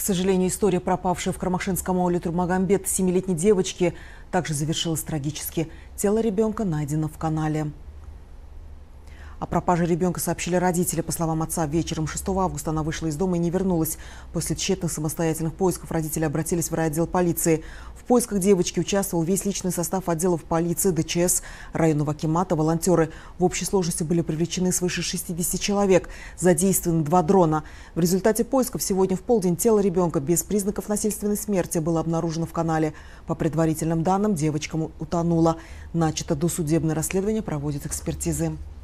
сожалению, история пропавшей в Кармашинском ауле Турмагомбет 7-летней девочки также завершилась трагически. Тело ребенка найдено в канале. О пропаже ребенка сообщили родители. По словам отца, вечером 6 августа она вышла из дома и не вернулась. После тщетных самостоятельных поисков родители обратились в райотдел полиции. В поисках девочки участвовал весь личный состав отделов полиции, ДЧС, районного акимата, волонтеры. В общей сложности были привлечены свыше 60 человек. Задействованы 2 дрона. В результате поисков сегодня в полдень тело ребенка без признаков насильственной смерти было обнаружено в канале. По предварительным данным, девочка утонула. Начато досудебное расследование, проводят экспертизы.